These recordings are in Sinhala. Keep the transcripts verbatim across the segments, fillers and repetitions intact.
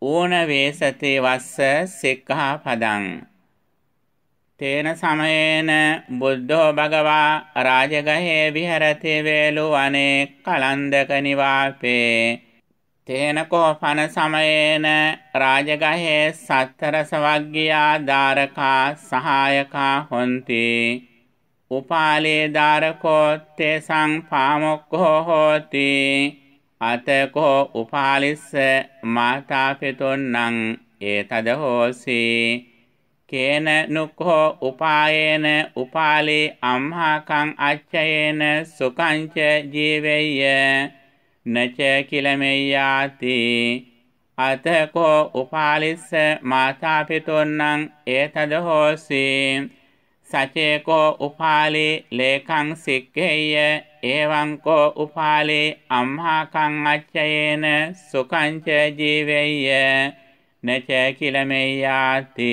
ඌනවිසතිවස්සසික්ඛාපදං තේන සමයේන බුද්ධෝ භගවා රාජගහේ විහෙරති වේලුවනේ කලන්දක නිවාපේ තේන කෝපන සමයේන රාජගහේ සත්තරස වග්ගියා දාරකා සහායකා හොන්ති උපාලේ දාරකෝ තේසං පාමොක්ඛෝ හෝති අතකෝ උපාලිස්ස මාතා පිතුන්නං ඒතද හෝසි කේන නුක්ඛෝ උපායේන උපාලි අම්හාකං අච්චයේන සුකංච ජීවෙය්‍ය නච කිලමෙය්‍යාති අතකෝ උපාලිස්ස මාතා පිතුන්නං ඒතද හෝසි සචේකෝ උපාලි ලේකං සික්ඛේය එවං කෝ උපාලි අම්හාකං අච්චයේන සුකංච ජීවෙය්‍ය නච කිලමෙය්‍යාති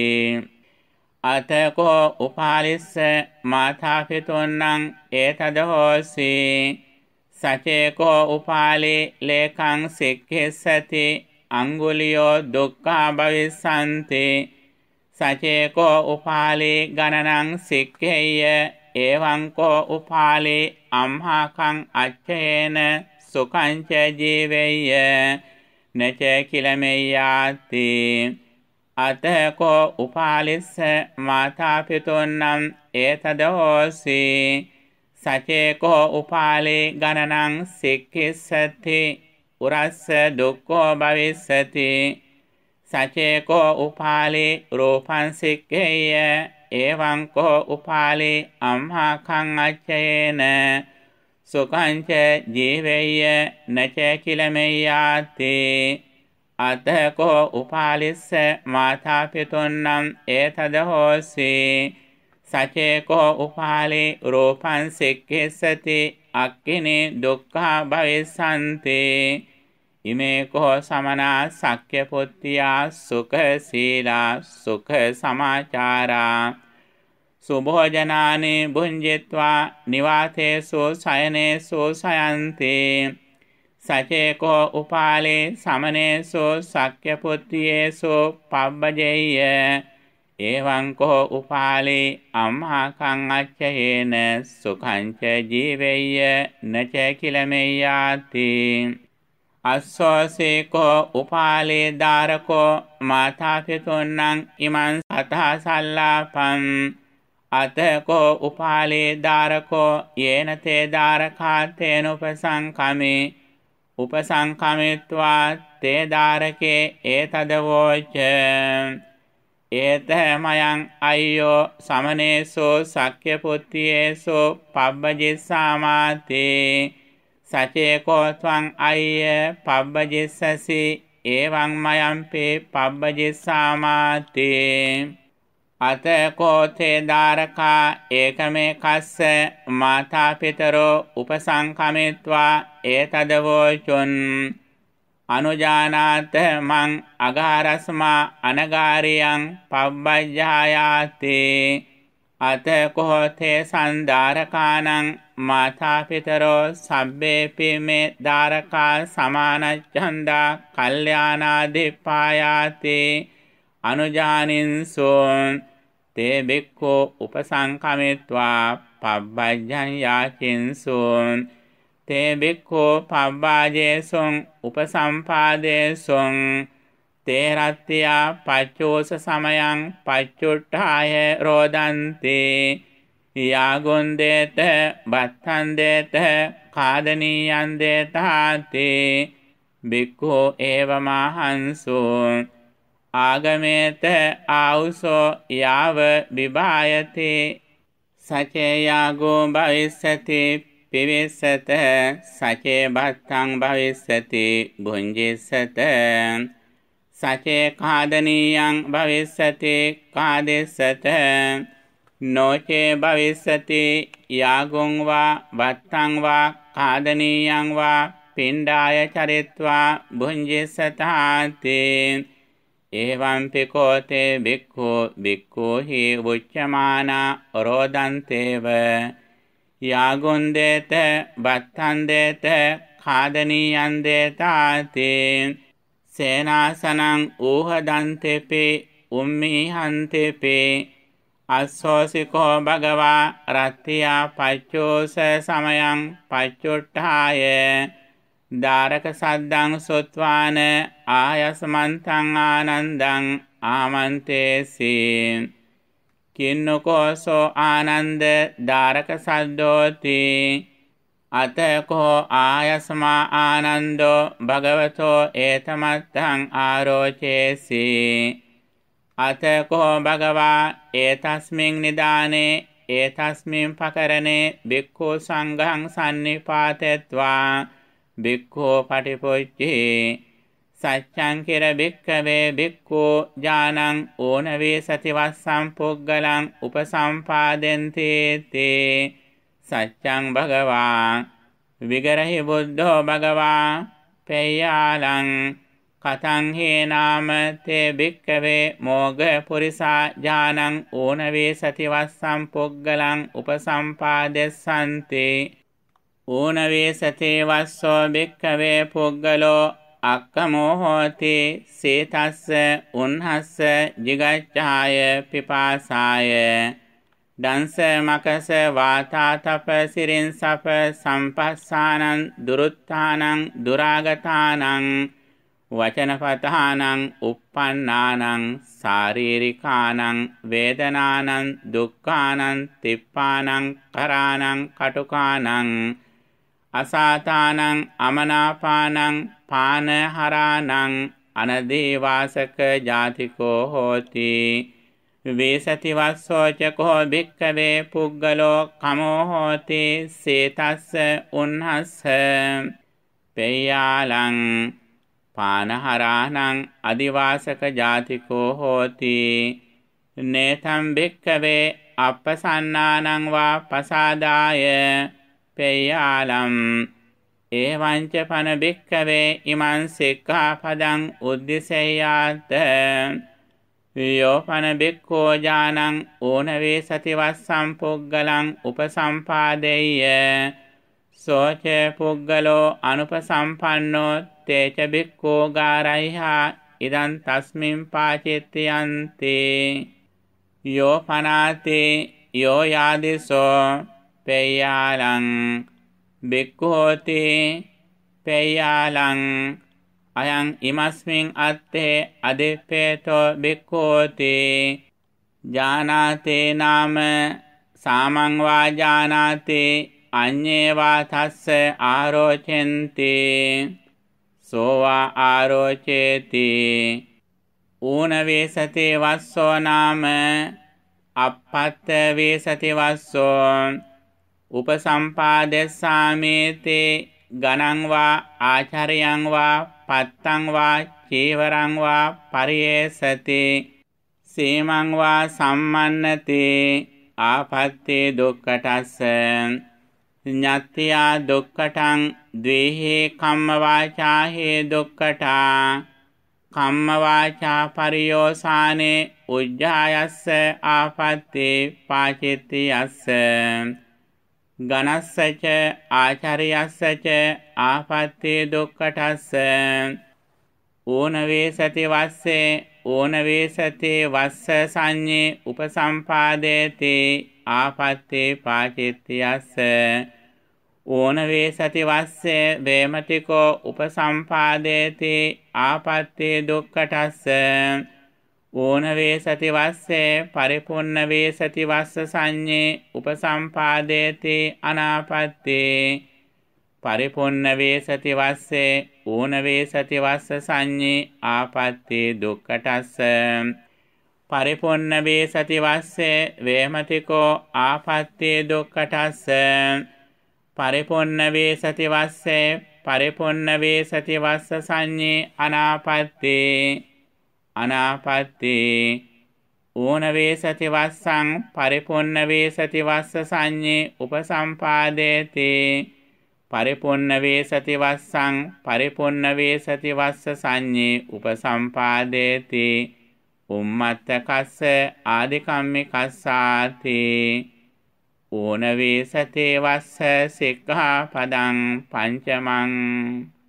අතකෝ උපාලිස්ස මාතා පිතුන්නං ඒතද හෝසි සචේකෝ උපාලි ලේකං සික්ඛෙස්සති අංගුලියෝ දුක්ඛා භවිස්සන්ති සචේකෝ උපාලි ගණනං සික්ඛේය එවං කෝ උපාලි අම්හාකං අච්චයේන සුකංච ජීවෙය්‍ය නච කිලමෙය්‍යාති අතකෝ උපාලිස්ස මාතා පිතුන්නං ඒතද හෝසි සචේකෝ උපාලි ගණනං සික්ඛිස්සති උරස්ස දුක්ඛෝ භවිස්සති සචේකෝ උපාලි රූපං සික්ඛේය එවං කෝ උපාලි අම්හාකං අච්චයේන සුකංච ජීවෙය්‍ය නච කිලමෙය්‍යාති අතකෝ උපාලිස්ස මාතා පිතුන්නං ඒතද හෝසි සචේකෝ උපාලි රූපං සික්ඛෙස්සති අක්ඛිනේ දුක්ඛා භවිස්සන්ති ඉමේ කෝ සමනා සක්්‍ය පුත්තියා සුඛ සීලා සුඛ සමාචාරා සුභෝජනානි භුඤ්ජිත්වා නිවාතේසු සයනේසු සයන්ති සචේකෝ උපාලි සමනේසු සක්්‍ය පුත්තියේසු පබ්බජෙය්‍ය එවං කෝ උපාලි අම්හාකං අච්චයේන සුඛංච ජීවෙය්‍ය නච කිලමෙය්‍යාති අස්සෝසේකෝ උපාලි දාරකෝ මාතා පිතුන්නං ඉමං සතහ සල්ලාපං අතකෝ උපාලි දාරකෝ යේන තේ දාරකා තේන උපසංකමේ උපසංකමිත්වා තේ දාරකේ ඒතද වෝච ඒත මයං අය්‍යෝ සමනේසු සක්්‍ය පුත්තියේසු පබ්බජිස්සාමාති සචේකෝ ත්වං අය්‍ය පබ්බජිස්සසි එවං මයම්පි පබ්බජිස්සාමාති අතකෝ තේ දාරකා ඒකමේකස්ස මාතා පිතරෝ උපසංකමිත්වා ඒතද වෝචුන් අනුජානාත මං අගාරස්මා අනගාරියං පබ්බජ්ජායාති අතකෝ තේ සන්දාරකානං මාතා පිතරෝ සබ්බේපි මේ දාරකා සමානච්ඡන්දා කල්යාණාදිපායාති අනුජානින්සෝන් තේ බික්ඛු උපසංකමිත්වා පබ්බජ්ජං යාචින්සෝන් තේ බික්ඛු පබ්බාජේසුං උපසම්පාදේසුං තේ රත්ත්‍යා පච්චෝස සමයං පච්චුට්ඨාය රෝදන්ති යාගොන්දේත බත්තන්දේත කාදනීයන් දේතාති බික්ඛු ඒවමහංසෝ ආගමේත ආවුසෝ යාව විභායති සචේ යාගෝ භවිස්සති පිවිස්සත සචේ බත්තං භවිස්සති භුඤ්ජිස්සත සචේ කාදනීයං භවිස්සති කාදෙස්සත නොචේ භවිස්සති යාගුං වා බත්තං වා කාදනීයං වා පිණ්ඩාය චරිත්වා භුඤ්ජිස්සතාති එවං පිකෝතේ බික්ඛු බික්ඛු හි උච්චමානා රෝදන්තේව යාගුන්දේත බත්තන්දේත खादनीयं देताति සේනාසනං ඌහදන්තෙපි උම්මීහන්තෙපි අස්සෝසිකෝ භගවා රත්තියා පච්චෝස සමයං පච්චුට්ඨාය දාරක සද්දං සොත්වාන ආයස්මන්තං ආනන්දං ආමන්තේසි කින්නකෝසෝ ආනන්ද දාරක සද්දෝති අතකෝ ආයස්මා ආනන්දෝ භගවතෝ ඒතමත්තං ආරෝචේසි අතකෝ භගවා ඒතස්මින් නිදානේ ඒතස්මින් පකරණේ බික්ඛු සංඝං සන්නිපාතෙත්වා බික්ඛෝ පටිපොච්චි සච්ඡං කිර බික්ඛවේ බික්ඛු ඥානං ඕනවීසතිවස්සං පුග්ගලං උපසම්පාදෙන්ති තේ සච්ඡං භගවා විගරහි බුද්ධෝ භගවා පේයාලං කතං හේනාම තේ බික්ඛවේ මෝග පුරිසා ඥානං ඕනවීසතිවස්සං පුග්ගලං උපසම්පාදෙස්සන්ති ඌනවීසතිවස්සෝ බික්ඛවේ පුග්ගලෝ අක්කමෝ හෝති සීතස්ස උන්හස්ස jigacchāය පිපාසාය දංස මකස වාතාතප සිරින්සප සම්පස්සානං දුරුත්ථානං දුරාගතානං වචනපතානං uppannānaං සාරීරිකානං වේදනානං දුක්ඛානං තිප්පානං කරානං කටුකානං අසාතානං අමනාපානං පානහරානං අනදීවාසක ජාතිකෝ හෝති වේසතිවස්සෝචකෝ භික්ඛවේ පුග්ගලෝ කමෝ හෝති සේතස්ස උන්හස්ස පේයාලං පානහරානං අදිවාසක ජාතිකෝ හෝති නේතම් භික්ඛවේ අප්පසන්නානං වා පසාදාය පේයාලම් එවංච පන භික්ඛවේ ඉමං සික්ඛාපදං උද්දිසෙය්‍යාත යෝ පන භික්ඛෝ ඥානං ඕනවීසතිවස්සං පුග්ගලං උපසම්පාදෙය්‍ය සෝච පුග්ගලෝ අනුපසම්පන්නෝ තේච භික්ඛෝ ගාරයිහා ඉදං තස්මින් පාචිත්‍යන්ති යෝ පනාති යෝ යාදිසෝ පේයාලං බික්ඛෝති පේයාලං අයං ඉමස්මින් අත්තේ අදිප්පේතෝ බික්ඛෝති ජානාතේ නාම සාමං වා ජානාති අඤ්ඤේ වා තස්ස ආරෝචෙන්ති සෝවා ආරෝචේති ඌනවීසතිවස්සෝ නාම අප්පත්ත වීසතිවස්සෝ උපසම්පාදෙස්සාමේති ගණං වා ආචාර්යං වා පත්තං වා චීවරං වා පරියේසති සීමං වා සම්මන්නති ආපත්ති දුක්ඛටස්ස ඤත්ත්‍යා දුක්ඛටං ද්වේහි කම්ම වාචාහි දුක්ඛටා කම්ම වාචා පරියෝසානේ උජ්ජායස්ස ආපත්ති පාචිත්තියස්ස ගනස්සච ආචාර්යස්සච ආපත්ති දුක්ඛටස්ස ඌනවීසතිවස්සේ ඌනවීසතිවස්ස සංඤේ උපසම්පාදේති ආපත්ති පාචිත්තියස්ස ඌනවීසතිවස්සේ වේමතිකෝ උපසම්පාදේති ආපත්ති දුක්ඛටස්ස ඌනවීසතිවස්සේ පරිපුන්නවීසතිවස්ස සංඤේ උපසම්පාදේති අනාපත්ති පරිපුන්නවීසතිවස්සේ ඌනවීසතිවස්ස සංඤේ ආපත්ති දුක්ඛටස්ස පරිපුන්නවීසතිවස්සේ වේමතිකෝ ආපත්ති දුක්ඛටස්ස පරිපුන්නවීසතිවස්සේ පරිපුන්නවීසතිවස්ස සංඤේ අනාපත්ති අනාපත්ති ඌනවීසතිවස්සං පරිපුන්නවීසතිවස්ස සංඤේ උපසම්පාදේති පරිපුන්නවීසතිවස්සං පරිපුන්නවීසතිවස්ස සංඤේ උපසම්පාදේති උම්මත්තකස්ස ආදිකම්මිකස්සාති ඌනවීසතිවස්සසික්ඛාපදං පංචමං